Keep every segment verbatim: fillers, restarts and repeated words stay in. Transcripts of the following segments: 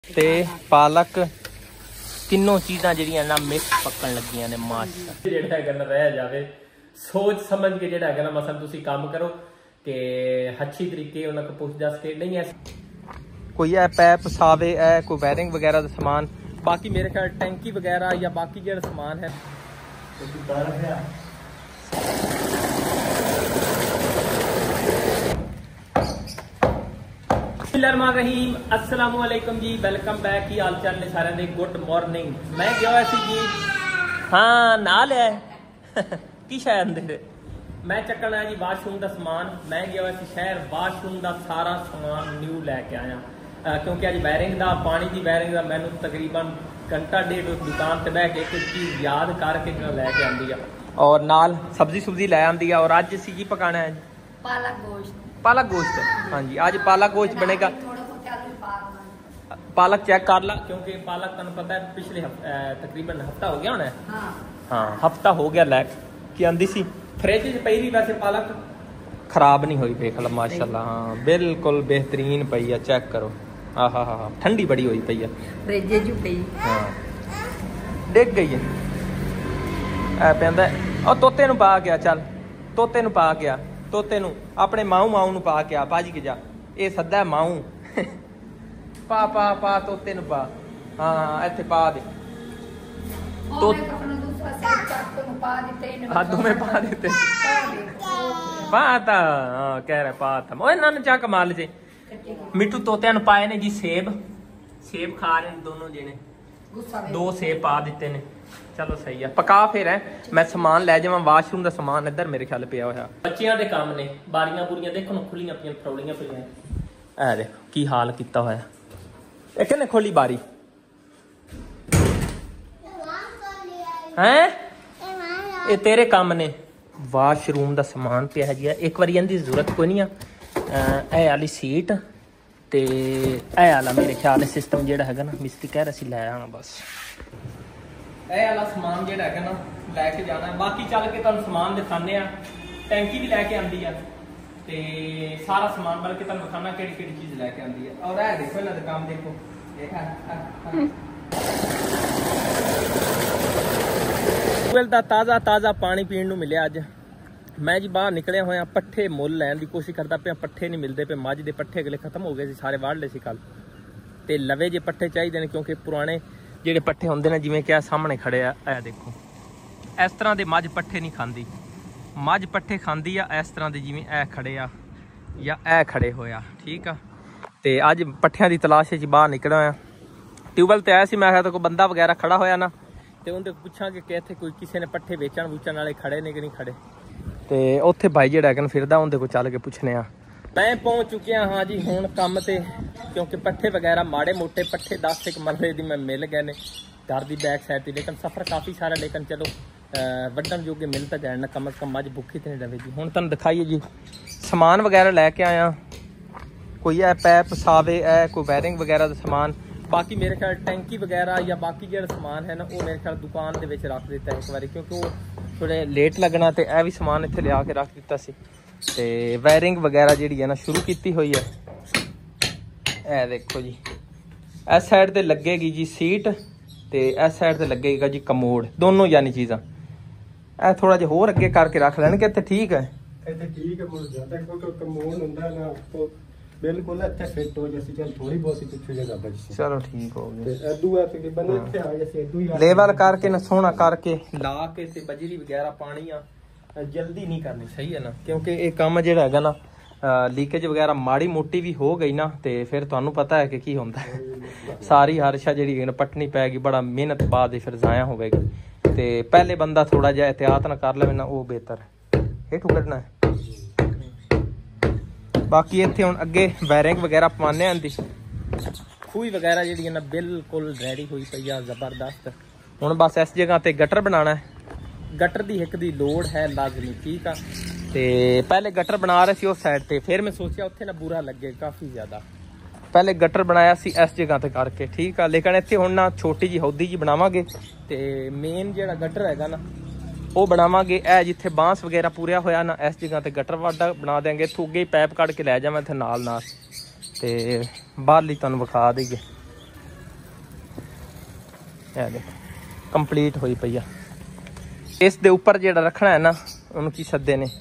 ते पालक तीनों चीज़ां जिहड़ियां ना मिक्स पकन लगियां ने। माशा जिहड़ा है रह जावे सोच समझ के जिहड़ा है ना मसल तुसी काम करो कि अच्छी तरीके उन्हां को पुछ दस के नहीं है कोई है पैप सावे है कोई वायरिंग वगैरह का समान बाकी मेरे ख्याल टैंकी वगैरह या बाकी जो समान है रहीम अस्सलाम वालेकुम जी, वेलकम बैक। की हाल चाल ने सारे दे, गुड मॉर्निंग। मैं गया हुआ सी जी हाँ नाल है की शायद मैं चक्कन आया जी वाशरूम का समान। मैं गया हुआ सी शहर, वाशरूम का सारा समान न्यू लैके आया आ, क्योंकि अज वायरिंग का पानी की वायरिंग का मैनू तकरीबन घंटा डेढ़ दुकान से बह के कुछ चीज़ याद करके लैके आती है और नाल सब्जी सुब्जी लै आती है। और अज सी जी पकाना है पालक गोश्त। पालक गोश्त हाँ जी, आज पालक गोश्त बनेगा। पालक चेक कर ला क्योंकि पालक तुम पता है पिछले तकरीबन हफ्ता हो गया होना है। हाँ, हाँ हफ्ता हो गया लैक की आंदी सी फ्रिज च पई रही। वैसे पालक खराब नहीं हुई देख ला माशाल्लाह। हाँ बिल्कुल बेहतरीन पई है, चेक करो। हाँ हाँ हाँ ठंडी बड़ी हुई पई है फ्रिज च पई। हाँ डिग गई है ऐ पैंदा और तोते नूं पा गया। चल तोते नूं पा गया, तोते नूं अपने माऊ माऊ नूं पा के आ भाजी के जा। ये सदा माऊ पा पा पा तोते नूं पा। हाँ इत्थे पा दे तो हाथों में पा देते पाता। हाँ कह रहा पाता ओए ना चा कमाल जे मिट्टू तोतिया नूं पाए ने जी सेब। सेब खा रहे हैं दोनों जने, दो सेब पा दिते ने। चलो सही है पका फिर है मैं समान लै जावां। वाशरूम का समान इधर मेरे ख्याल पिया होया। बच्चियां दे काम ने, बारियां बुरियां देखो ना खुलियां पियां फरौलियां पियां। ऐ देखो की हाल कीता होया। ए किन्ने खोली बारी हैं? ये तेरे काम ने। वाशरूम का समान पिया जी एक बार इनकी जरूरत कोई नहीं है। वाली सीट ते ए वाला मेरे ख्याल सिस्टम जेड़ा है ना मिस्त्री कह रहा सी लै आना बस। ए वाला समान जेड़ा है ना लैके जाना है। बाकी चल के तुहानू समान दिखाने आ। टैंकी भी लैके आंदी है ते सारा समान बल्कि तुहानू दिखाना केड़ी केड़ी चीज लैके आंदी है। और ए देखो इन्हां दा काम देखो ट्यूबवैल दा ताज़ा ताज़ा पानी पीण नूं मिलिया अज। मैं जी बाहर निकलिया होया पट्ठे मुल लैन की कोशिश करता पे, पट्ठे नहीं मिलते पे। मझ दे पट्ठे अगले खत्म हो गए सी, सारे वाड़ ले सी कल ते लवे जे पट्ठे चाहिए ने क्योंकि पुराने जेडे पट्ठे होंदे ने जिवें कि सामने खड़े आ ए देखो इस तरह के मझ पट्ठे नहीं खांदी। मझ पट्ठे खांदी आ इस तरह के जिवें ए खड़े आ या ए खड़े होया ठीक आ। ते अज पट्ठियां की तलाश च बाहर निकलिया होया। ट्यूबवैल ते आया सी मैं तो कोई बंदा वगैरह खड़ा होया ना तो उनके पुछा कि इत्थे कोई किसी ने पट्ठे वेचण वूचण वाले खड़े ने कि नहीं खड़े। तो उत्थे भाई जेड़ा फिरदा उनके को चल के पुछने आ। मैं पहुंच चुकिया हाँ जी हुण काम ते क्योंकि पट्ठे वगैरह माड़े मोटे पट्ठे दस एक मरले दी मैं मिल गए ने घर की बैक साइड थी। लेकिन सफ़र काफ़ी सारा लेकिन चलो वड्डण जोगे मिल तो गए ना, कम अज कम अज भुखी तो नहीं रहे जी। हुण तुहानूं दिखाइए जी समान वगैरह लैके आया। कोई है पैप सावे है कोई वायरिंग वगैरह का समान। बाकी मेरे ख्याल टैंकी वगैरह या बाकी जो समान है ना वो मेरे ख्याल दुकान के विच रख दिता एक बार क्योंकि वो थोड़े लेट लगना। तो यह भी समान इत्थे लिया के रख दिता सी ते वायरिंग वगैरह जी है ना शुरू की हुई है। ए देखो जी इस साइड ते लगेगी जी सीट ते इस साइड ते लगेगा जी कमोड दोनों यानी चीज़ां। ए थोड़ा जिहा होर अगे करके रख लैन कि इत्थे ठीक है। इत्थे ठीक है मुड़ जाता क्योंकि कमोड हुंदा ना तो बिल्कुल इत्थे फिट हो जैसी चल थोड़ी बहुत पिछे जगह बची। चलो ठीक हो गया ते एदू है तकरीबन इत्थे आ जैसे एदू ही लेवल करके ना सोना करके ला के ते बजरी वगैरह पानी आ जल्दी नहीं करनी सही है ना क्योंकि ये काम जेड़ा है ना लीकेज वगैरह माड़ी मोटी भी हो गई ना तो फिर तुहानू पता है कि की होंदा है सारी हरशा जी पटनी पैगी बड़ा मेहनत बाद फिर जाया होगी। तो पहले बंदा थोड़ा जिहा एहतियात ना कर ले ना वो बेहतर है। हेठू कढ़ना है बाकी इत्थे हुण अगे वायरिंग वगैरह पवाने आंदी खूही वगैरह जी ना बिल्कुल रेडी हुई पई आ जबरदस्त। हुण बस इस जगह ते गटर बनाना है। गटर की एक दी लोड़ है लाजमी ठीक आ। ते पहले गटर बना रहे सी उस साइड ते फिर मैं सोचा उत्थे ना बुरा लगे काफ़ी ज़्यादा। पहले गटर बनाया सी इस जगह ते करके ठीक आ। लेकिन इत्थे हुण ना छोटी जी हौदी जी बनावांगे ते मेन जिहड़ा गटर हैगा ना वो बनावांगे। ए जिथे बांस वगैरह पूरा होया ना इस जगह ते गटर वाडा बना देंगे। इत्थों अगे पाइप कढ़ के लै जावां इत्थे नाल नाल ते बाहरली तुहानूं विखा देईए। ਇਹ ਦੇਖੋ ਕੰਪਲੀਟ ਹੋਈ ਪਈ ਆ। ਇਸ ਦੇ ਉੱਪਰ ਜਿਹੜਾ ਰੱਖਣਾ ਹੈ ਨਾ ਉਹਨੂੰ ਕੀ ਸੱਦੇ ਨੇ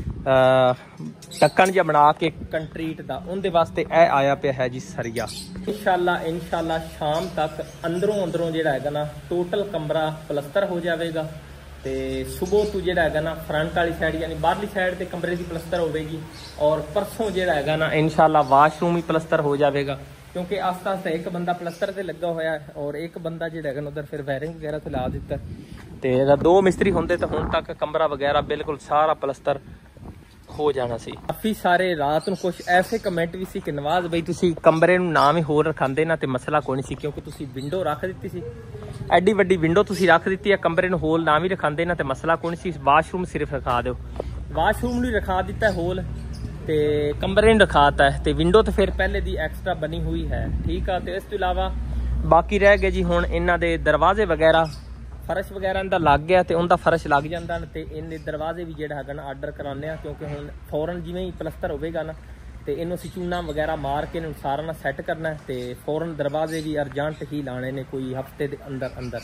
ਢੱਕਣ ਜਿਹਾ ਬਣਾ ਕੇ ਕੰਕਰੀਟ ਦਾ, ਉਹਦੇ ਵਾਸਤੇ ਇਹ ਆਇਆ ਪਿਆ ਹੈ ਜੀ ਸਰੀਆ। ਇਨਸ਼ਾਅੱਲਾ ਇਨਸ਼ਾਅੱਲਾ ਸ਼ਾਮ ਤੱਕ ਅੰਦਰੋਂ ਅੰਦਰੋਂ ਜਿਹੜਾ ਹੈਗਾ ਨਾ ਟੋਟਲ ਕਮਰਾ ਪਲਸਤਰ ਹੋ ਜਾਵੇਗਾ ਤੇ ਸੁਬਹ ਤੋਂ ਜਿਹੜਾ ਹੈਗਾ ਨਾ ਫਰੰਟ ਵਾਲੀ ਸਾਈਡ ਯਾਨੀ ਬਾਹਰਲੀ ਸਾਈਡ ਤੇ ਕਮਰੇ ਦੀ ਪਲਸਤਰ ਹੋਵੇਗੀ ਔਰ ਪਰਸੋਂ ਜਿਹੜਾ ਹੈਗਾ ਨਾ ਇਨਸ਼ਾਅੱਲਾ ਵਾਸ਼ਰੂਮ ਵੀ ਪਲਸਤਰ ਹੋ ਜਾਵੇਗਾ ਕਿਉਂਕਿ ਆਸਤਾ ਆਸਤਾ ਇੱਕ ਬੰਦਾ ਪਲਸਤਰ ਤੇ ਲੱਗਾ ਹੋਇਆ ਹੈ ਔਰ ਇੱਕ ਬੰਦਾ ਜਿਹੜਾ ਹੈਗਾ ਨਾ ਉਧਰ ਫਿਰ ਵਾਇਰਿੰਗ ਵਗੈਰਾ ਤੇ ਲਾ ਦਿੱਤਾ ਤੇ ਅਗਰ ਦੋ ਮਿਸਤਰੀ ਹੁੰਦੇ ਤਾਂ ਹੁਣ ਤੱਕ ਕਮਰਾ ਵਗੈਰਾ ਬਿਲਕੁਲ ਸਾਰਾ ਪਲਸਤਰ ਹੋ ਜਾਣਾ ਸੀ। ਕਾਫੀ ਸਾਰੇ ਰਾਤ ਨੂੰ ਕੁਝ ਐਸੇ ਕਮੈਂਟ ਵੀ ਸੀ ਕਿ ਨਵਾਜ਼ ਬਈ ਤੁਸੀਂ ਕਮਰੇ ਨੂੰ ਨਾਮ ਹੀ ਹੋਰ ਰਖਾਉਂਦੇ ਨਾ ਤੇ ਮਸਲਾ ਕੋਈ ਨਹੀਂ ਸੀ ਕਿਉਂਕਿ ਤੁਸੀਂ ਵਿੰਡੋ ਰੱਖ ਦਿੱਤੀ ਸੀ, ਐਡੀ ਵੱਡੀ ਵਿੰਡੋ ਤੁਸੀਂ ਰੱਖ ਦਿੱਤੀ ਹੈ, ਕਮਰੇ ਨੂੰ ਹੋਲ ਨਾਮ ਹੀ ਰਖਾਉਂਦੇ ਨਾ ਤੇ ਮਸਲਾ ਕੋਈ ਨਹੀਂ ਸੀ। ਵਾਸ਼ਰੂਮ ਸਿਰਫ ਰਖਾ ਦਿਓ, ਵਾਸ਼ਰੂਮ ਨੂੰ ਰਖਾ ਦਿੱਤਾ ਹੋਲ ਤੇ ਕਮਰੇ ਨੂੰ ਰਖਾਤਾ ਹੈ ਤੇ ਵਿੰਡੋ ਤਾਂ ਫਿਰ ਪਹਿਲੇ ਦੀ ਐਕਸਟਰਾ ਬਣੀ ਹੋਈ ਹੈ, ਠੀਕ ਆ। ਤੇ ਇਸ ਤੋਂ ਇਲਾਵਾ ਬਾਕੀ ਰਹਿ ਗਏ ਜੀ ਹੁਣ ਇਹਨਾਂ ਦੇ ਦਰਵਾਜ਼ੇ ਵਗੈਰਾ, ਫਰਸ਼ ਵਗੈਰਾ ਇਹਦਾ ਲੱਗ ਗਿਆ ਤੇ ਉਹਦਾ ਫਰਸ਼ ਲੱਗ ਜਾਂਦਾ ਤੇ ਇਹਨੇ ਦਰਵਾਜ਼ੇ ਵੀ ਜਿਹੜਾ ਹੈਗਾ ਨਾ ਆਰਡਰ ਕਰਾਉਂਦੇ ਆ ਕਿਉਂਕਿ ਹੁਣ ਫੌਰਨ ਜਿਵੇਂ ਹੀ ਪਲਸਤਰ ਹੋਵੇਗਾ ਨਾ ਤੇ ਇਹਨੂੰ ਅਸੀਂ ਚੂਨਾ ਵਗੈਰਾ ਮਾਰ ਕੇ ਇਹਨੂੰ ਸਾਰਾ ਨਾ ਸੈੱਟ ਕਰਨਾ ਤੇ ਫੌਰਨ ਦਰਵਾਜ਼ੇ ਵੀ ਅਰਜੈਂਟ ਹੀ ਲਾਣੇ ਨੇ ਕੋਈ ਹਫਤੇ ਦੇ ਅੰਦਰ ਅੰਦਰ।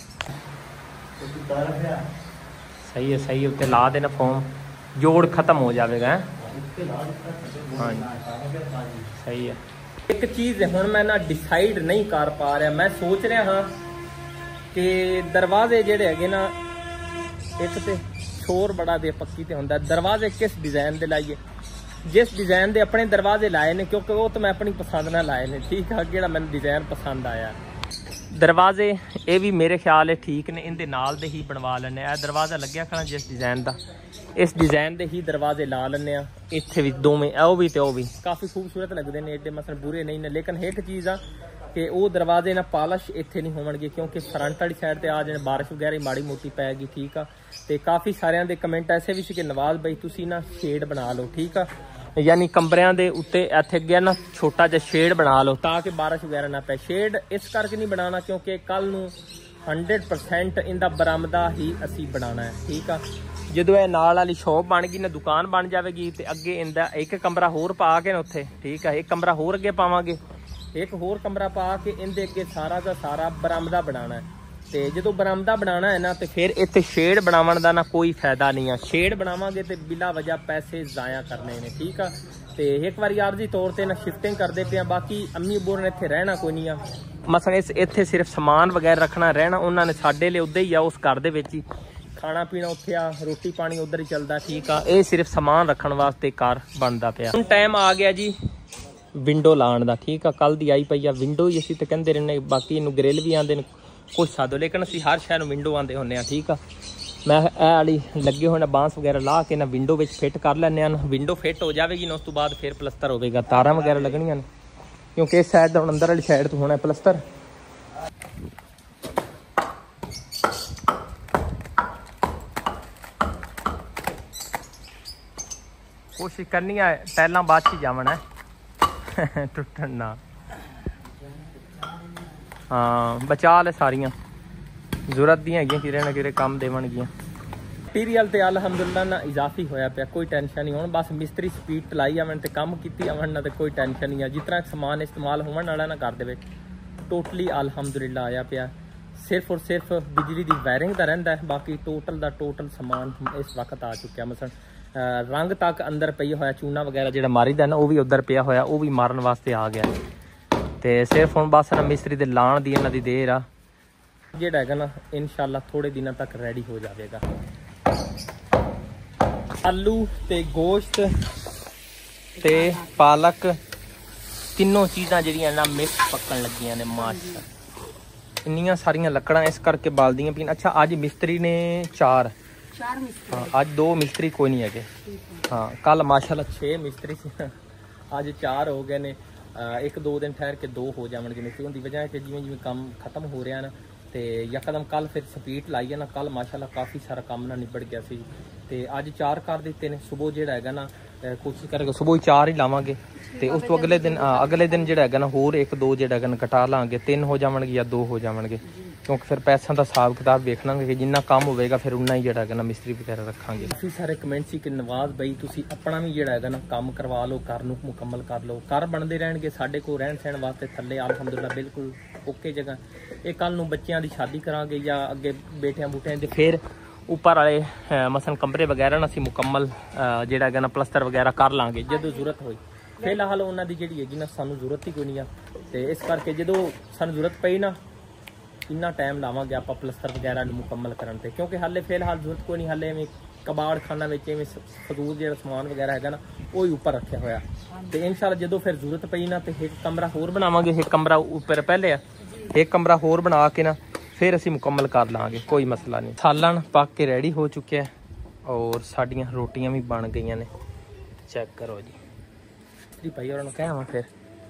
ਸਹੀ ਹੈ ਸਹੀ ਹੈ, ਉੱਤੇ ਲਾ ਦੇਣਾ ਫੋਮ, ਜੋੜ ਖਤਮ ਹੋ ਜਾਵੇਗਾ। ਹਾਂ ਸਹੀ ਹੈ। ਇੱਕ ਚੀਜ਼ ਹੁਣ ਮੈਂ ਨਾ ਡਿਸਾਈਡ ਨਹੀਂ ਕਰ ਪਾ ਰਿਹਾ, ਮੈਂ ਸੋਚ ਰਿਹਾ ਹਾਂ ਕਿ ਦਰਵਾਜ਼ੇ ਜਿਹੜੇ ਹੈਗੇ ਨਾ ਇੱਕ ਤੇ ਸ਼ੋਰ ਬੜਾ ਦੇ ਪੱਕੀ ਤੇ ਹੁੰਦਾ, ਦਰਵਾਜ਼ੇ ਕਿਸ ਡਿਜ਼ਾਈਨ ਦੇ ਲਾਈਏ। ਜਿਸ ਡਿਜ਼ਾਈਨ ਦੇ ਆਪਣੇ ਦਰਵਾਜ਼ੇ ਲਾਏ ਨੇ ਕਿਉਂਕਿ ਉਹ ਤਾਂ ਮੈਂ ਆਪਣੀ ਪਸੰਦ ਨਾਲ ਲਾਏ ਨੇ, ਠੀਕ ਆ, ਜਿਹੜਾ ਮੈਨੂੰ ਡਿਜ਼ਾਈਨ ਪਸੰਦ ਆਇਆ। ਦਰਵਾਜ਼ੇ ਇਹ ਵੀ ਮੇਰੇ ਖਿਆਲ ਹੈ ਠੀਕ ਨੇ, ਇਹਦੇ ਨਾਲ ਦੇ ਹੀ ਬਣਵਾ ਲੈਣੇ ਆ। ਇਹ ਦਰਵਾਜ਼ਾ ਲੱਗਿਆ ਖੜਾ ਜਿਸ ਡਿਜ਼ਾਈਨ ਦਾ, ਇਸ ਡਿਜ਼ਾਈਨ ਦੇ ਹੀ ਦਰਵਾਜ਼ੇ ਲਾ ਲੈਣੇ ਆ। ਇੱਥੇ ਵੀ ਦੋਵੇਂ ਉਹ ਵੀ ਤੇ ਉਹ ਵੀ ਕਾਫੀ ਖੂਬਸੂਰਤ ਲੱਗਦੇ ਨੇ, ਏਡੇ ਮਸਲ ਬੁਰੇ ਨਹੀਂ ਨੇ। ਲੇਕਿਨ ਇੱਕ ਚੀਜ਼ ਆ ਕਿ ਉਹ ਦਰਵਾਜ਼ੇ ਨਾਲ ਪਾਲਿਸ਼ ਇੱਥੇ ਨਹੀਂ ਹੋਣਗੇ ਕਿਉਂਕਿ ਫਰੰਟ ਵਾਲੀ ਸਾਈਡ ਤੇ ਆ ਜਾਣ ਬਾਰਿਸ਼ ਵਗੈਰਾ ਹੀ ਮਾੜੀ ਮੋਟੀ ਪੈਗੀ, ਠੀਕ ਆ। ਤੇ ਕਾਫੀ ਸਾਰਿਆਂ ਦੇ ਕਮੈਂਟ ਐਸੇ ਵੀ ਸੀ ਕਿ ਨਵਾਜ਼ ਬਈ ਤੁਸੀਂ ਨਾ ਸ਼ੇਡ ਬਣਾ ਲਓ, ਠੀਕ ਆ, ਯਾਨੀ ਕਮਰਿਆਂ ਦੇ ਉੱਤੇ ਇੱਥੇ ਅੱਗੇ ਨਾ ਛੋਟਾ ਜਿਹਾ ਸ਼ੇਡ ਬਣਾ ਲਓ ਤਾਂ ਕਿ ਬਾਰਿਸ਼ ਵਗੈਰਾ ਨਾ ਪਏ। ਸ਼ੇਡ ਇਸ ਕਰਕੇ ਨਹੀਂ ਬਣਾਉਣਾ ਕਿਉਂਕਿ ਕੱਲ ਨੂੰ ਹੰਡਰਡ ਪਰਸੈਂਟ ਇਹਦਾ ਬਰਾਮਦਾ ਹੀ ਅਸੀਂ ਬਣਾਉਣਾ ਹੈ, ਠੀਕ ਆ। ਜਦੋਂ ਇਹ ਨਾਲ ਵਾਲੀ ਸ਼ੌਪ ਬਣ ਗਈ ਨਾ, ਦੁਕਾਨ ਬਣ ਜਾਵੇਗੀ ਤੇ ਅੱਗੇ ਇਹਦਾ ਇੱਕ ਕਮਰਾ ਹੋਰ ਪਾ ਕੇ ਨਾ ਉੱਥੇ, ਠੀਕ ਆ, ਇੱਕ ਕਮਰਾ ਹੋਰ ਅੱਗੇ ਪਾਵਾਂਗੇ, ਇੱਕ ਹੋਰ ਕਮਰਾ ਪਾ ਕੇ ਇਹਦੇ ਅੱਗੇ ਸਾਰਾ ਦਾ ਸਾਰਾ ਬਰਾਮਦਾ ਬਣਾਉਣਾ ਹੈ। ਤੇ ਜਦੋਂ ਬਰਾਮਦਾ ਬਣਾਉਣਾ ਹੈ ਨਾ ਤੇ ਫਿਰ ਇੱਥੇ ਸ਼ੇਡ ਬਣਾਉਣ ਦਾ ਨਾ ਕੋਈ ਫਾਇਦਾ ਨਹੀਂ ਆ। ਸ਼ੇਡ ਬਣਾਵਾਂਗੇ ਤੇ ਬਿਲਾ ਵਜ੍ਹਾ ਪੈਸੇ ਜ਼ਾਇਆ ਕਰਨੇ ਨੇ, ਠੀਕ ਆ। ਤੇ ਇੱਕ ਵਾਰੀ ਆਰਜ਼ੀ ਤੌਰ ਤੇ ਨਾ ਸ਼ਿਫਟਿੰਗ ਕਰਦੇ ਪਏ ਆ, ਬਾਕੀ ਅੰਮੀ ਅੱਬੂ ਨੇ ਇੱਥੇ ਰਹਿਣਾ ਕੋਈ ਨਹੀਂ ਆ। ਮਸਲ ਇਸ ਇੱਥੇ ਸਿਰਫ ਸਮਾਨ ਵਗੈਰਾ ਰੱਖਣਾ ਰਹਿਣਾ ਉਹਨਾਂ ਨੇ ਸਾਡੇ ਲਈ ਉੱਧਰ ਹੀ ਆ, ਉਸ ਘਰ ਦੇ ਵਿੱਚ ਹੀ ਖਾਣਾ ਪੀਣਾ ਉੱਥੇ ਆ, ਰੋਟੀ ਪਾਣੀ ਉੱਧਰ ਹੀ ਚੱਲਦਾ, ਠੀਕ ਆ। ਇਹ ਸਿਰਫ ਸਮਾਨ ਰੱਖਣ ਵਾਸਤੇ ਘਰ ਬਣਦਾ ਪਿਆ। ਹੁਣ ਟਾਈਮ ਆ ਗਿਆ ਜੀ ਵਿੰਡੋ ਲਾਉਣ ਦਾ, ਠੀਕ ਆ। ਕੱਲ ਦੀ ਆਈ ਪਈ ਆ ਵਿੰਡੋ ਹੀ, ਅਸੀਂ ਤਾਂ ਕਹਿੰਦੇ ਰਹਿੰਦੇ, ਬਾਕੀ ਇਹਨੂੰ ਗ੍ਰਿਲ ਵੀ ਆਉਂਦੇ ਨੇ ਕੁਛ ਸਾਦੋ, ਲੇਕਿਨ ਅਸੀਂ ਹਰ ਸ਼ਹਿਰ ਨੂੰ ਵਿੰਡੋ ਆਉਂਦੇ ਹੁੰਦੇ ਆ, ਠੀਕ ਆ। ਮੈਂ ਇਹ ਵਾਲੀ ਲੱਗੇ ਹੋਏ ਨੇ ਬਾਂਸ ਵਗੈਰਾ ਲਾ ਕੇ ਨਾ ਵਿੰਡੋ ਵਿੱਚ ਫਿੱਟ ਕਰ ਲੈਂਦੇ ਹਨ। ਵਿੰਡੋ ਫਿੱਟ ਹੋ ਜਾਵੇਗੀ ਨਾ ਉਸ ਤੋਂ ਬਾਅਦ ਫਿਰ ਪਲਸਤਰ ਹੋਵੇਗਾ, ਤਾਰਾਂ ਵਗੈਰਾ ਲੱਗਣੀਆਂ ਨੇ ਕਿਉਂਕਿ ਇਸ ਸਾਈਡ ਹੁਣ ਅੰਦਰ ਵਾਲੀ ਸਾਈਡ ਤੋਂ ਹੋਣਾ ਪਲਸਤਰ। ਕੋਸ਼ਿਸ਼ ਕਰਨੀ ਹੈ ਟਾਈਲਾਂ ਬਾਅਦ ਚ ਜਾਵਣਾ ਟੁੱਟਣ ਨਾ। ਹਾਂ ਬਚਾ ਲੈ, ਸਾਰੀਆਂ ਜ਼ਰੂਰਤ ਦੀਆਂ ਹੈਗੀਆਂ, ਕਿਰੇ ਨਾ ਕਿਰੇ ਕੰਮ ਦੇਵਣਗੀਆਂ। ਮਟੀਰੀਅਲ ਤੇ ਅਲਹਮਦੁਲਿਲਾ ਨਾ ਇਜ਼ਾਫੀ ਹੋਇਆ ਪਿਆ, ਕੋਈ ਟੈਨਸ਼ਨ ਨਹੀਂ। ਹੁਣ ਬਸ ਮਿਸਤਰੀ ਸਪੀਡ ਚਲਾਈ ਆਵਣ ਤੇ ਕੰਮ ਕੀਤੀ ਆਵਣ ਨਾ ਤੇ ਕੋਈ ਟੈਨਸ਼ਨ ਨਹੀਂ ਆ। ਜਿਸ ਤਰ੍ਹਾਂ ਸਮਾਨ ਇਸਤੇਮਾਲ ਹੋਣ ਵਾਲਾ ਨਾ ਘਰ ਦੇ ਵਿੱਚ ਟੋਟਲੀ ਅਲਹਮਦੁਲਿਲਾ ਆਇਆ ਪਿਆ। ਸਿਰਫ ਔਰ ਸਿਰਫ ਬਿਜਲੀ ਦੀ ਵਾਇਰਿੰਗ ਦਾ ਰਹਿੰਦਾ ਹੈ, ਬਾਕੀ ਟੋਟਲ ਦਾ ਟੋਟਲ ਸਮਾਨ ਇਸ ਵਕਤ ਆ ਚੁੱਕਿਆ। ਮਸਲ ਰੰਗ ਤੱਕ ਅੰਦਰ ਪਈ ਹੋਇਆ, ਚੂਨਾ ਵਗੈਰਾ ਜਿਹੜਾ ਮਾਰੀਦਾ ਨਾ ਉਹ ਵੀ ਉੱਧਰ ਪਿਆ ਹੋਇਆ, ਉਹ ਵੀ ਮਾਰਨ ਵਾਸਤੇ ਆ ਗਿਆ। ਤੇ ਸਿਰਫ ਹੁਣ ਬਸ ਨਾ ਮਿਸਤਰੀ ਦੇ ਲਾਣ ਦੀ ਇਹਨਾਂ ਦੀ ਦੇਰ ਆ, ਜਿਹੜਾ ਹੈਗਾ ਨਾ ਇਨਸ਼ਾਅੱਲਾ ਥੋੜੇ ਦਿਨਾਂ ਤੱਕ ਰੈਡੀ ਹੋ ਜਾਵੇਗਾ। ਆਲੂ ਤੇ ਗੋਸ਼ਤ ਤੇ ਪਾਲਕ ਤਿੰਨੋਂ ਚੀਜ਼ਾਂ ਜਿਹੜੀਆਂ ਨਾ ਮਿਕਸ ਪੱਕਣ ਲੱਗੀਆਂ ਨੇ। ਮਾਸ਼ਾ ਇੰਨੀਆਂ ਸਾਰੀਆਂ ਲੱਕੜਾਂ ਇਸ ਕਰਕੇ ਬਾਲਦੀਆਂ ਪਈਆਂ। ਅੱਛਾ ਅੱਜ ਮਿਸਤਰੀ ਨੇ ਚਾਰ ਚਾਰ ਮਿਸਤਰੀ, ਹਾਂ ਅੱਜ ਦੋ ਮਿਸਤਰੀ ਕੋਈ ਨਹੀਂ ਹੈਗੇ। ਹਾਂ ਕੱਲ ਮਾਸ਼ਾਅੱਲਾ ਛੇ ਮਿਸਤਰੀ ਸੀ, ਅੱਜ ਚਾਰ ਹੋ ਗਏ ਨੇ। ਇੱਕ ਦੋ ਦਿਨ ਠਹਿਰ ਕੇ ਦੋ ਹੋ ਜਾਣਗੇ ਮਿਸਤਰੀ। ਉਹਦੀ ਵਜ੍ਹਾ ਹੈ ਕਿ ਜਿਵੇਂ ਜਿਵੇਂ ਕੰਮ ਖਤਮ ਹੋ ਰਿਹਾ ਨਾ ਤੇ ਯਕਦਮ ਕੱਲ ਫਿਰ ਸਪੀਡ ਲਾਈ ਹੈ ਨਾ, ਕੱਲ ਮਾਸ਼ਾਅੱਲਾ ਕਾਫੀ ਸਾਰਾ ਕੰਮ ਨਾ ਨਿਬੜ ਗਿਆ ਸੀ ਤੇ ਅੱਜ ਚਾਰ ਕਰ ਦਿੱਤੇ ਨੇ। ਸੁਬਹ ਜਿਹੜਾ ਹੈਗਾ ਨਾ ਕੋਸ਼ਿਸ਼ ਕਰਾਂਗੇ ਸੁਬਹ ਹੀ ਚਾਰ ਹੀ ਲਾਵਾਂਗੇ ਤੇ ਉਸ ਤੋਂ ਅਗਲੇ ਦਿਨ ਅਗਲੇ ਦਿਨ ਜਿਹੜਾ ਹੈਗਾ ਨਾ ਹੋਰ ਇੱਕ ਦੋ ਜਿਹੜਾ ਹੈਗਾ ਨਾ ਕਟਾ ਲਾਂਗੇ, ਤਿੰਨ ਹੋ ਜਾਣਗੇ ਜਾਂ ਦੋ ਹੋ ਜਾਣਗੇ। क्योंकि फिर पैसों का हिसाब किताब देखना कि जिन्ना कम होगा फिर उन्ना ही जोड़ा है ना मिस्त्री वगैरह रखांगे। काफ़ी सारे कमेंट सी कि नवाज बई तुसी अपना भी जोड़ा है ना काम करवा लो, घर नूं मुकम्मल कर लो, घर बनते रहणगे साडे कोल रहन सहण वास्ते थल्ले अलहमदुलिल्लाह बिल्कुल ओके जगह। ये कल नूं बच्चों की शादी करांगे या अगे बेटियां बूटियां ते फिर उपर वाले मसन कमरे वगैरह ना असीं मुकम्मल जोड़ा है ना प्लस्तर वगैरह कर लाँगे जदों जरूरत होई। फिलहाल उन्होंने की जी है ना सानू जरूरत ही कोई नहीं है, तो इस करके जो सानू जरूरत पई ना इन्ना टाइम लावांगे आप प्लस्तर वगैरह मुकम्मल करने ते, क्योंकि हाले फिलहाल जरूरत कोई नहीं। हाले कबाड़ खाना में फजूल जो समान वगैरह है ना वो ही उपर रखा होया, तो इंशाल्लाह जो फिर जरूरत पई ना तो एक कमरा होर बनावांगे। एक कमरा उपर पहले है, एक कमरा होर बना के ना फिर असीं मुकम्मल कर लाँगे, कोई मसला नहीं। सालन पक के रेडी हो चुके हैं और साडियां रोटियां भी बन गई ने, चेक करो जी। भाई और क्या फिर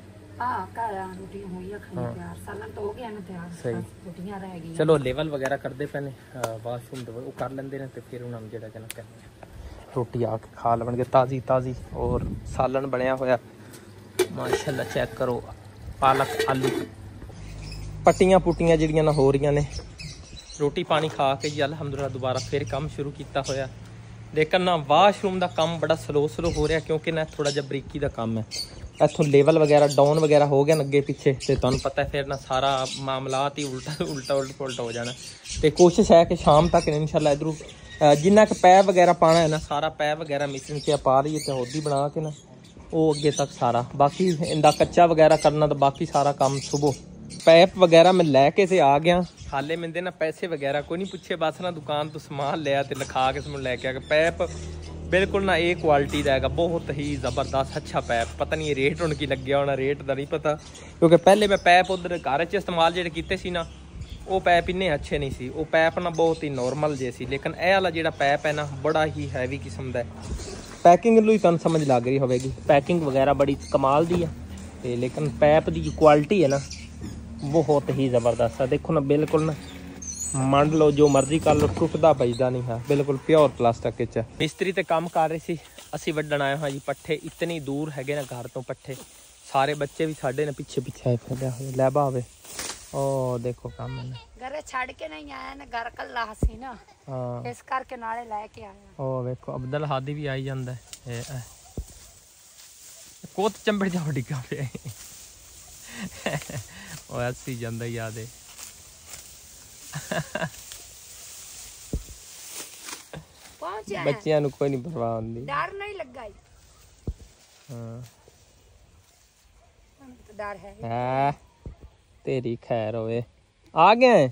सही चलो लेवल वगैरह करते पे ने वाशरूम वो कर लेंगे तो फिर उन्होंने जो कहना रोटी आके खा लवेंगे ताज़ी ताज़ी। और सालन बनया होया माशाल्लाह, चेक करो पालक आलू पट्टियां पुट्टियां जिहड़ियां ना हो रही ने। रोटी पानी खा के जी अलहमदुलिल्लाह दोबारा फिर काम शुरू किया होया, लेकिन ना वाशरूम का काम बड़ा स्लो स्लो हो रहा क्योंकि ना थोड़ा जिहा बरीकी का काम है। इतों लेवल वगैरह डाउन वगैरह हो गया अगे पिछे, तो तुहानूं पता है फिर ना सारा मामलात ही उल्टा उल्टा उल्ट पुलट हो जाना। तो कोशिश है कि शाम तक इंशाल्लाह इधरों जिन्ना क पैप वगैरह पाना है ना सारा पैप वगैरह मिश्रण के पा रही है तो होदी बना के ना वो अगे तक सारा, बाकी इंदा कच्चा वगैरह करना तो बाकी सारा काम सुबह। पैप वगैरह मैं लैके से आ गया, हाले मैंने ना पैसे वगैरह कोई नहीं पूछे, बस ना दुकान तो समान लिया तो लिखा के समझ लैके आ गया। पैप बिल्कुल ना ए क्वालिटी का है, बहुत ही ज़बरदस्त अच्छा पैप। पता नहीं रेट उनकी लगे होना, रेट का नहीं पता क्योंकि पहले मैं पैप उधर घर च इस्तेमाल जो किए सी ना वो पैप इन्ने अच्छे नहीं सी, वो पैप ना बहुत ही नॉर्मल जे सी। लेकिन यह वाला जो पैप है ना बड़ा ही हैवी किस्म का है। पैकिंग लू ही तुहानूं समझ लग रही होगी, पैकिंग वगैरह बड़ी कमाल दी है ते लेकिन पैप की क्वालिटी है ना बहुत ही ज़बरदस्त है। देखो ना बिल्कुल ना मंड लो जो मर्जी कर लो टुटदा बजदा नहीं है, बिल्कुल प्योर प्लास्टिक च। मिस्त्री ते काम कर रहे सी, असीं वड्डण आए हाँ जी पट्ठे। इतनी दूर है ना घर तो पट्ठे, सारे बच्चे भी साडे ने पिछे पिछे आए फिर लैबा आवे। ओ देखो काम है घरे छड़ के नहीं आया ना, घर कल्ला हसी ना हां इस करके नाले लेके आया। ओ देखो अब्दुल हादी भी आई जांदा है, कोत चंबड़ जा डिगा पे ओ ऐसी जांदा याद है बच्चियां नु कोई नहीं परवाह होंदी, डर नहीं लगा हां तो डर है हां तेरी खैर होवे आ गए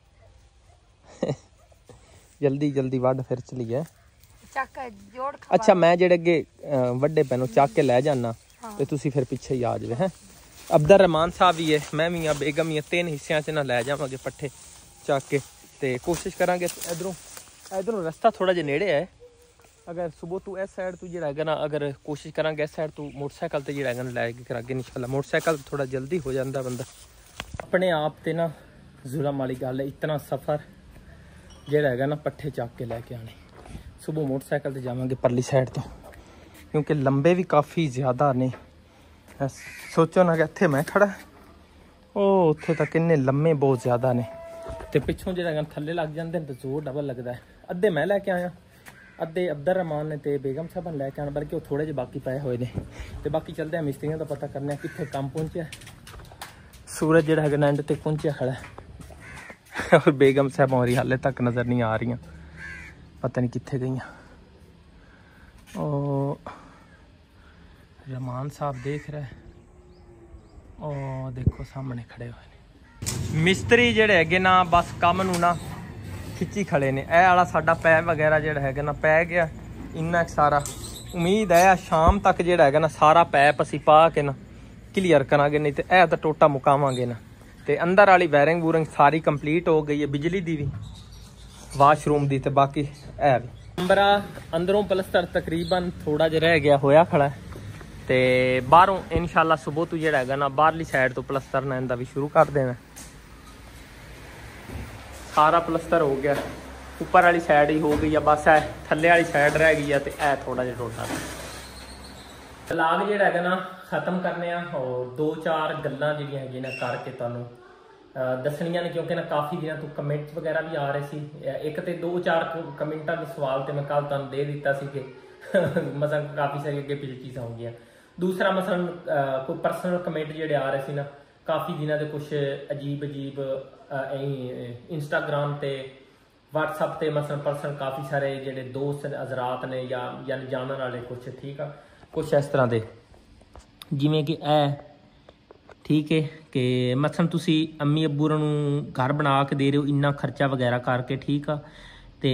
जल्दी जल्दी वड फिर चलिए चक जोड़। अच्छा मैं जेड़े अगे वड्डे पैनों चक के ले जाना ते तुसी फिर पीछे ही आ जावे हैं। अब्दुल रहमान साहब भी है, मैं भी हाँ, बेगम ही, तीन हिस्सों से ना लै जावांगे पट्ठे चक के। तो कोशिश करांगे इधरों इधरों रास्ता थोड़ा जिहा नेड़े है, अगर सुबह तू इस साइड तू जो है ना अगर कोशिश करांगे इस साइड तू मोटरसाइकिल तो जो है ना लैके करांगे इंशाल्लाह। मोटरसाइकिल थोड़ा जल्दी हो जाता बंदा अपने आप ते ना जुल्म वाली गल है। इतना सफ़र जो है ना पट्ठे चक के लैके आने, सुबह मोटरसाइकिल से जावांगे परली साइड तो क्योंकि लंबे भी काफ़ी ज़्यादा ने। सोचो ना कि इत्थे मैं खड़ा ओ उत्थे तक इन्ने लम्मे बहुत ज़्यादा ने, तो पिछों जो थल्ले लग जाते हैं तो जोर डबल लगता है। अद्धे मैं लैके आया, अद्धे अब्दुल रहमान ने तो बेगम साहब ने लैके आना, बल्कि वो थोड़े जे बाकी पाए हुए हैं। तो बाकी चलते हैं मिस्त्रियों का पता करने कितने काम पहुँचा। सूरज जो है एंड तक पहुँचा खड़ा है और बेगम साहब हमारी हाले तक नज़र नहीं आ रही, पता नहीं कितने गई। और रहमान साहब देख रहे ओ देखो सामने खड़े हुए ने मिस्त्री जेड़े है ना, बस काम नूं ना खिच्ची खड़े ने। ए वाला साडा पैप वगैरह जेड़ा है ना पै गया इन्ना सारा। उम्मीद है शाम तक जेड़ा है ना सारा पैप असी पा के ना क्लीयर करांगे, नहीं तो ए तो टोटा मुकावांगे ना। तो अंदर वाली वायरिंग वूरिंग सारी कंप्लीट हो गई है, बिजली दी भी वाशरूम दी, तो बाकी है भी कमरा अंदरों प्लस्तर तकरीबन थोड़ा जिहा रह गया होया खड़ा है। तो बाहरों इंशाल्लाह सुबह तो जो है ना बाहरली साइड तो प्लस्तर ना इनका भी शुरू कर देना। सारा प्लस्तर हो गया, ऊपर वाली साइड ही हो गई है, बस है थल्ले वाली साइड रह गई है। तो यह थोड़ा जिहा टोटा तलाक जो है ना खत्म करने और दो चार गल्लां जिहड़ियां हैगियां ना करके तुहानूं ਦੱਸਣੀਆਂ ਨੇ, ਕਿਉਂਕਿ ਨਾ ਕਾਫੀ ਦਿਨਾਂ ਤੋਂ ਕਮੈਂਟਸ ਵਗੈਰਾ ਵੀ ਆ ਰਹੇ ਸੀ। ਇੱਕ ਤੇ ਦੋ ਚਾਰ ਕਮੈਂਟਾਂ ਦੇ ਸਵਾਲ ਤੇ ਮੈਂ ਕੱਲ ਤੁਹਾਨੂੰ ਦੇ ਦਿੱਤਾ ਸੀ ਕਿ ਮਸਲਨ ਕਾਫੀ ਸਾਰੀ ਅੱਗੇ ਪਿਛਲੀ ਚੀਜ਼ਾਂ ਹੋ ਗਈਆਂ। ਦੂਸਰਾ ਮਸਲਨ ਕੋਈ ਪਰਸਨਲ ਕਮੈਂਟ ਜਿਹੜੇ ਆ ਰਹੇ ਸੀ ਨਾ ਕਾਫੀ ਦਿਨਾਂ ਦੇ, ਕੁਛ ਅਜੀਬ ਅਜੀਬ ਇੰਸਟਾਗ੍ਰਾਮ ਤੇ WhatsApp ਤੇ ਮਸਲਨ ਪਰਸਨ ਕਾਫੀ ਸਾਰੇ ਜਿਹੜੇ ਦੋਸਤ ਹਜ਼ਰਾਤ ਨੇ ਜਾਂ ਯਾਨੀ ਜਾਣਨ ਵਾਲੇ ਕੁਛ, ਠੀਕ ਆ, ਕੁਛ ਇਸ ਤਰ੍ਹਾਂ ਦੇ ਜਿਵੇਂ ਕਿ ਇਹ, ਠੀਕ ਹੈ, ਕਿ ਮਸਲਨ ਤੁਸੀਂ ਅੰਮੀ ਅੱਬੂ ਨੂੰ ਘਰ ਬਣਾ ਕੇ ਦੇ ਰਹੇ ਹੋ ਇੰਨਾ ਖਰਚਾ ਵਗੈਰਾ ਕਰਕੇ, ਠੀਕ ਆ। ਤੇ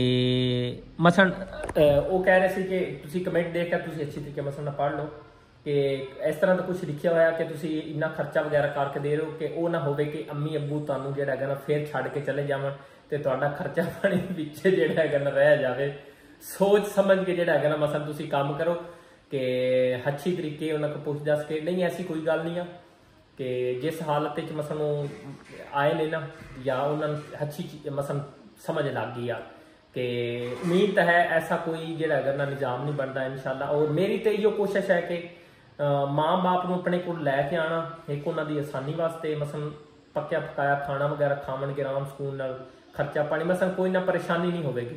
ਮਸਲਨ ਉਹ ਕਹਿ ਰਹੇ ਸੀ ਕਿ ਤੁਸੀਂ ਕਮੈਂਟ ਦੇਖ ਕੇ ਤੁਸੀਂ ਅੱਛੀ ਤਰੀਕੇ ਮਸਲਨ ਪੜ੍ਹ ਲਓ ਕਿ ਇਸ ਤਰ੍ਹਾਂ ਦਾ ਕੁਛ ਲਿਖਿਆ ਹੋਇਆ ਕਿ ਤੁਸੀਂ ਇੰਨਾ ਖਰਚਾ ਵਗੈਰਾ ਕਰਕੇ ਦੇ ਰਹੇ ਹੋ ਕਿ ਉਹ ਨਾ ਹੋਵੇ ਕਿ ਅੰਮੀ ਅੱਬੂ ਤੁਹਾਨੂੰ ਜਿਹੜਾ ਹੈਗਾ ਨਾ ਫਿਰ ਛੱਡ ਕੇ ਚਲੇ ਜਾਵਣ ਤੇ ਤੁਹਾਡਾ ਖਰਚਾ ਪਾਣੀ ਪਿੱਛੇ ਜਿਹੜਾ ਹੈਗਾ ਨਾ ਰਹਿ ਜਾਵੇ। ਸੋਚ ਸਮਝ ਕੇ ਜਿਹੜਾ ਹੈਗਾ ਨਾ ਮਸਲਨ ਤੁਸੀਂ ਕੰਮ ਕਰੋ ਕਿ ਅੱਛੀ ਤਰੀਕੇ ਉਹਨਾਂ ਕੋਲ ਪੁੱਛ ਦੱਸ ਕੇ, ਨਹੀਂ ਐਸੀ ਕੋਈ ਗੱਲ ਨਹੀਂ ਆ ਕਿ ਜਿਸ ਹਾਲਤ ਵਿੱਚ ਮਸਲਨ ਆਏ ਨੇ ਨਾ ਜਾਂ ਉਹਨਾਂ ਨੂੰ ਅੱਛੀ ਮਸਲਨ ਸਮਝ ਲੱਗ ਗਈ ਆ ਕਿ ਉਮੀਦ ਤਾਂ ਹੈ ਐਸਾ ਕੋਈ ਜਿਹੜਾ ਹੈਗਾ ਨਾ ਨਿਜ਼ਾਮ ਨਹੀਂ ਬਣਦਾ ਇਨਸ਼ਾਅੱਲਾ। ਔਰ ਮੇਰੀ ਤੇ ਇਹੋ ਕੋਸ਼ਿਸ਼ ਹੈ ਕਿ ਮਾਂ ਬਾਪ ਨੂੰ ਆਪਣੇ ਕੋਲ ਲੈ ਕੇ ਆਉਣਾ, ਇੱਕ ਉਹਨਾਂ ਦੀ ਆਸਾਨੀ ਵਾਸਤੇ ਮਸਲਨ ਪੱਕਿਆ ਪਕਾਇਆ ਖਾਣਾ ਵਗੈਰਾ ਖਾਵਣਗੇ ਆਰਾਮ ਸਕੂਨ ਨਾਲ, ਖਰਚਾ ਪਾਣੀ ਮਸਲਨ ਕੋਈ ਨਾ ਪਰੇਸ਼ਾਨੀ ਨਹੀਂ ਹੋਵੇਗੀ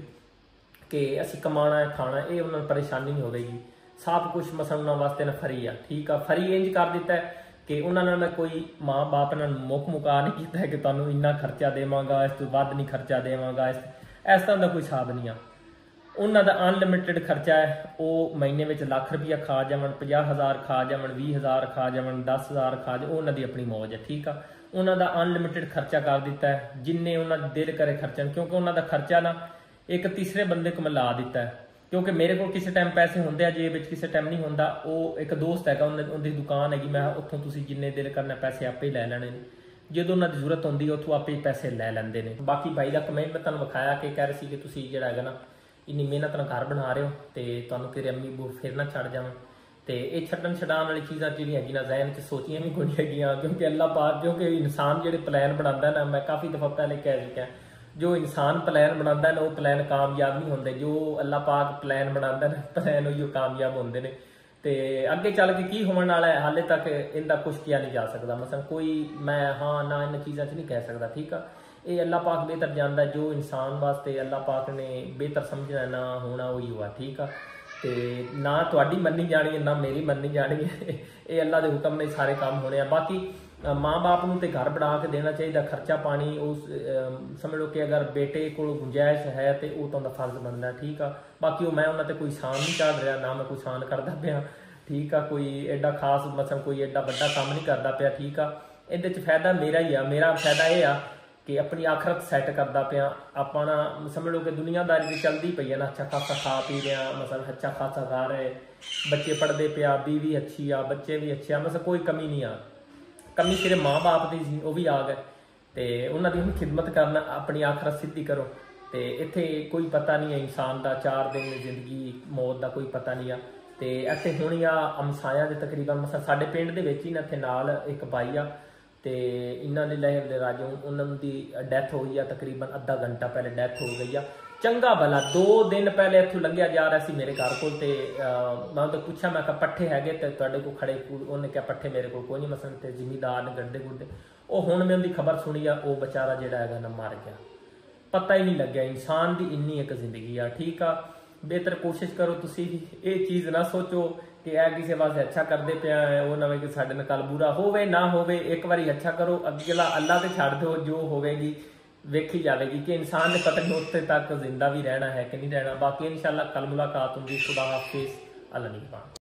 ਕਿ ਅਸੀਂ ਕਮਾਉਣਾ ਹੈ ਖਾਣਾ, ਇਹ ਉਹਨਾਂ ਨੂੰ ਪਰੇਸ਼ਾਨੀ ਨਹੀਂ ਹੋਵੇਗੀ। ਸਭ ਕੁਛ ਮਸਲਨ ਉਹਨਾਂ ਵਾਸਤੇ ਨਾ ਫਰੀ ਆ, ਠੀਕ ਆ। ਫਰੀ ਇੰਜ ਕਰ ਦਿੱਤਾ ਹੈ ਕਿ ਉਹਨਾਂ ਨਾਲ ਮੈਂ ਕੋਈ ਮਾਂ ਬਾਪ ਨਾਲ ਮੁੱਕ ਮੁਕਾ ਨਹੀਂ ਕੀਤਾ ਕਿ ਤੁਹਾਨੂੰ ਇੰਨਾ ਖਰਚਾ ਦੇਵਾਂਗਾ, ਇਸ ਤੋਂ ਵੱਧ ਨਹੀਂ ਖਰਚਾ ਦੇਵਾਂਗਾ, ਇਸ ਇਸ ਤਰ੍ਹਾਂ ਦਾ ਕੋਈ ਹਿਸਾਬ ਨਹੀਂ ਆ। ਉਹਨਾਂ ਦਾ ਅਨਲਿਮਿਟਿਡ ਖਰਚਾ ਹੈ, ਉਹ ਮਹੀਨੇ ਵਿੱਚ ਲੱਖ ਰੁਪਈਆ ਖਾ ਜਾਵਣ, ਪੰਜਾਹ ਹਜ਼ਾਰ ਖਾ ਜਾਵਣ, ਵੀਹ ਹਜ਼ਾਰ ਖਾ ਜਾਵਣ, ਦਸ ਹਜ਼ਾਰ ਖਾ ਜਾ, ਉਹ ਉਹਨਾਂ ਦੀ ਆਪਣੀ ਮੌਜ ਹੈ, ਠੀਕ ਆ। ਉਹਨਾਂ ਦਾ ਅਨਲਿਮਿਟਿਡ ਖਰਚਾ ਕਰ ਦਿੱਤਾ ਹੈ, ਜਿੰਨੇ ਉਹਨਾਂ ਦਾ ਦਿਲ ਕਰੇ ਖਰਚਣ, ਕਿਉਂਕਿ ਉਹਨਾਂ ਦਾ ਖਰਚਾ ਨਾ ਇੱਕ ਤੀਸਰੇ ਬੰਦੇ ਕੋਲ ਮੈਂ ਲਾ ਦਿੱਤਾ ਹੈ। ਕਿਉਂਕਿ ਮੇਰੇ ਕੋਲ ਕਿਸੇ ਟਾਈਮ ਪੈਸੇ ਹੁੰਦੇ ਆ ਜੇਬ ਵਿੱਚ, ਕਿਸੇ ਟਾਈਮ ਨਹੀਂ ਹੁੰਦਾ। ਉਹ ਇੱਕ ਦੋਸਤ ਹੈਗਾ, ਉਹਨੇ ਉਹਦੀ ਦੁਕਾਨ ਹੈਗੀ, ਮੈਂ ਉੱਥੋਂ ਤੁਸੀਂ ਜਿੰਨੇ ਦਿਲ ਕਰਨਾ ਪੈਸੇ ਆਪੇ ਹੀ ਲੈ ਲੈਣੇ ਨੇ, ਜਦੋਂ ਉਹਨਾਂ ਦੀ ਜ਼ਰੂਰਤ ਹੁੰਦੀ ਹੈ ਉੱਥੋਂ ਆਪੇ ਹੀ ਪੈਸੇ ਲੈ ਲੈਂਦੇ ਨੇ। ਬਾਕੀ ਭਾਈ ਦਾ ਕਮੈਂਟ ਮੈਂ ਤੁਹਾਨੂੰ ਵਿਖਾਇਆ ਕਿ ਕਹਿ ਰਹੇ ਸੀ ਕਿ ਤੁਸੀਂ ਜਿਹੜਾ ਹੈਗਾ ਨਾ ਇੰਨੀ ਮਿਹਨਤ ਨਾਲ ਘਰ ਬਣਾ ਰਹੇ ਹੋ ਤੇ ਤੁਹਾਨੂੰ ਤੇਰੇ ਅੰਮੀ ਬੂ ਫਿਰ ਨਾ ਛੱਡ ਜਾਵਣ। ਤੇ ਇਹ ਛੱਡਣ ਛਡਾਉਣ ਵਾਲੀ ਚੀਜ਼ਾਂ ਜਿਹੜੀਆਂ ਹੈਗੀ ਨਾ ਜ਼ਹਿਨ 'ਚ ਸੋਚੀਆਂ ਵੀ ਕੋਈ ਹੈਗੀਆਂ, ਕਿਉਂਕਿ ਅੱਲਾਹ ਪਾਕ, ਕਿਉਂਕਿ ਇਨਸਾਨ ਜਿਹੜੇ ਪਲਾਨ ਬਣਾਉਂਦਾ ਨਾ, ਮੈਂ ਕਾਫੀ ਦਫਾ ਪਹਿਲੇ ਕਹਿ ਚੁੱਕਿਆ, ਜੋ ਇਨਸਾਨ ਪਲਾਨ ਬਣਾਉਂਦਾ ਨਾ ਉਹ ਪਲਾਨ ਕਾਮਯਾਬ ਨਹੀਂ ਹੁੰਦੇ। ਜੋ ਅੱਲਾਹ ਪਾਕ ਪਲਾਨ ਬਣਾਉਂਦਾ ਨਾ ਪਲਾਨ ਉਹੀ ਕਾਮਯਾਬ ਹੁੰਦੇ ਨੇ। ਤੇ ਅੱਗੇ ਚੱਲ ਕੇ ਕੀ ਹੋਣ ਵਾਲਾ ਹੈ ਹਾਲੇ ਤੱਕ ਇਹਦਾ ਕੁਛ ਕਿਹਾ ਨਹੀਂ ਜਾ ਸਕਦਾ। ਮਸਲਨ ਕੋਈ ਮੈਂ ਹਾਂ ਨਾ ਇਹਨਾਂ ਚੀਜ਼ਾਂ 'ਚ ਨਹੀਂ ਕਹਿ ਸਕਦਾ, ਠੀਕ ਆ। ਇਹ ਅੱਲਾਹ ਪਾਕ ਬਿਹਤਰ ਜਾਣਦਾ, ਜੋ ਇਨਸਾਨ ਵਾਸਤੇ ਅੱਲਾਹ ਪਾਕ ਨੇ ਬਿਹਤਰ ਸਮਝਣਾ ਨਾ ਹੋਣਾ ਉਹੀ ਹੋਆ, ਠੀਕ ਆ। ਤੇ ਨਾ ਤੁਹਾਡੀ ਮੰਨੀ ਜਾਣੀ ਹੈ ਨਾ ਮੇਰੀ ਮੰਨੀ ਜਾਣੀ ਹੈ, ਇਹ ਅੱਲਾਹ ਦੇ ਹੁਕਮ ਨੇ ਸਾਰੇ ਕੰਮ ਹੋਣੇ ਆ। ਬਾਕੀ ਮਾਂ ਬਾਪ ਨੂੰ ਤੇ ਘਰ ਬਣਾ ਕੇ ਦੇਣਾ ਚਾਹੀਦਾ, ਖਰਚਾ ਪਾਣੀ ਉਸ ਸਮਝ ਲਓ ਕਿ ਅਗਰ ਬੇਟੇ ਕੋਲ ਗੁੰਜਾਇਸ਼ ਹੈ ਤੇ ਉਹ ਤੁਹਾਡਾ ਫਰਜ਼ ਬਣਦਾ, ਠੀਕ ਆ। ਬਾਕੀ ਉਹ ਮੈਂ ਉਹਨਾਂ ਤੇ ਕੋਈ ਸਾਨ ਨਹੀਂ ਚੜ ਰਿਹਾ, ਨਾ ਮੈਂ ਕੋਈ ਸਾਨ ਕਰਦਾ ਪਿਆ, ਠੀਕ ਆ। ਕੋਈ ਐਡਾ ਖਾਸ ਮਸਲਨ ਕੋਈ ਐਡਾ ਵੱਡਾ ਕੰਮ ਨਹੀਂ ਕਰਦਾ ਪਿਆ, ਠੀਕ ਆ। ਇਹਦੇ 'ਚ ਫਾਇਦਾ ਮੇਰਾ ਹੀ ਆ, ਮੇਰਾ ਫਾਇਦਾ ਇਹ ਆ ਕਿ ਆਪਣੀ ਆਖਰਤ ਸੈੱਟ ਕਰਦਾ ਪਿਆ। ਆਪਾਂ ਨਾ ਸਮਝ ਲਓ ਕਿ ਦੁਨੀਆਦਾਰੀ ਦੀ ਚੱਲਦੀ ਪਈ ਹੈ ਨਾ, ਅੱਛਾ ਖਾਸਾ ਖਾ ਪੀ ਰਿਹਾ, ਮਸਲਨ ਅੱਛਾ ਖਾਸਾ ਖਾ ਰਹੇ, ਬੱਚੇ ਪੜ੍ਹਦੇ ਪਿਆ, ਬੀਵੀ ਅੱਛੀ ਆ, ਬੱਚੇ ਵੀ ਅੱਛੇ ਆ, ਮਸਲਨ ਕੋਈ ਕਮੀ ਨਹੀਂ ਆ। ਕਮੀ ਸਿਰਫ ਮਾਂ ਬਾਪ ਦੀ ਸੀ, ਉਹ ਵੀ ਆ ਗਏ ਤੇ ਉਹਨਾਂ ਦੀ ਹੁਣ ਖਿਦਮਤ ਕਰਨਾ, ਆਪਣੀ ਆਖਰਤ ਸਿੱਧੀ ਕਰੋ। ਤੇ ਇੱਥੇ ਕੋਈ ਪਤਾ ਨਹੀਂ ਹੈ ਇਨਸਾਨ ਦਾ, ਚਾਰ ਦਿਨ ਜ਼ਿੰਦਗੀ ਮੌਤ ਦਾ ਕੋਈ ਪਤਾ ਨਹੀਂ ਆ। ਤੇ ਇੱਥੇ ਹੁਣ ਆ ਅਮਸਾਇਆ ਦੇ ਤਕਰੀਬਨ ਮਸਲ ਸਾਡੇ ਪਿੰਡ ਦੇ ਵਿੱਚ ਹੀ ਨਾ ਇੱਥੇ ਨਾਲ ਇੱਕ ਬਾਈ ਆ ਤੇ ਇਹਨਾਂ ਦੇ ਲਹਿਰ ਦੇ ਰਾਜੋਂ ਉਹਨਾਂ ਦੀ ਡੈਥ ਹੋਈ ਆ, ਤਕਰੀਬਨ ਅੱਧਾ ਘੰਟਾ ਪਹਿਲੇ ਡੈਥ ਹੋ ਗਈ ਆ। ਚੰਗਾ ਭਲਾ ਦੋ ਦਿਨ ਪਹਿਲੇ ਇੱਥੋਂ ਲੰਘਿਆ ਜਾ ਰਿਹਾ ਸੀ ਮੇਰੇ ਘਰ ਕੋਲ ਤੇ ਮੈਂ ਉਹਨੂੰ ਪੁੱਛਿਆ, ਮੈਂ ਕਿਹਾ ਪੱਠੇ ਹੈਗੇ ਤੇ ਤੁਹਾਡੇ ਕੋਲ ਖੜੇ? ਉਹਨੇ ਕਿਹਾ ਪੱਠੇ ਮੇਰੇ ਕੋਲ ਕੋਈ ਨਹੀਂ, ਮਸਲਨ ਤੇ ਜ਼ਿਮੀਦਾਰ ਨੇ ਗੱਡੇ ਗੁੱਡੇ। ਉਹ ਹੁਣ ਮੈਂ ਉਹਦੀ ਖਬਰ ਸੁਣੀ ਆ, ਉਹ ਵਿਚਾਰਾ ਜਿਹੜਾ ਹੈਗਾ ਨਾ ਮਰ ਗਿਆ, ਪਤਾ ਹੀ ਨਹੀਂ ਲੱਗਿਆ। ਇਨਸਾਨ ਦੀ ਇੰਨੀ ਇੱਕ ਜ਼ਿੰਦਗੀ ਆ, ਠੀਕ ਆ। ਬਿਹਤਰ ਕੋਸ਼ਿਸ਼ ਕਰੋ ਤੁਸੀਂ ਵੀ ਇਹ ਚੀਜ਼ ਨਾ ਸੋਚੋ ਕਿ ਇਹ ਕਿਸੇ ਵਾਸਤੇ ਅੱਛਾ ਕਰਦੇ ਪਿਆ ਉਹ ਨਾ ਕਿ ਸਾਡੇ ਨਾਲ ਕੱਲ ਬੁਰਾ ਹੋਵੇ ਨਾ ਹੋਵੇ। ਇੱਕ ਵਾਰੀ ਅੱਛਾ ਕਰੋ, ਅਗਲਾ ਅੱਲਾ ਤੇ ਛੱਡ ਦਿਓ, ਜੋ ਹੋਵੇਗੀ ਵੇਖੀ ਜਾਵੇਗੀ ਕਿ ਇਨਸਾਨ ਨੇ ਪਤਾ ਨਹੀਂ ਉੱਥੇ ਤੱਕ ਜ਼ਿੰਦਾ ਵੀ ਰਹਿਣਾ ਹੈ ਕਿ ਨਹੀਂ ਰਹਿਣਾ। ਬਾਕੀ ਇਨਸ਼ਾਅੱਲਾ ਕੱਲ ਮੁਲਾਕਾਤ ਹੁੰਦੀ। ਖੁਦਾ ਹਾਫਿਜ਼, ਅੱਲਾ ਨਿਗਹਿਬਾਨ।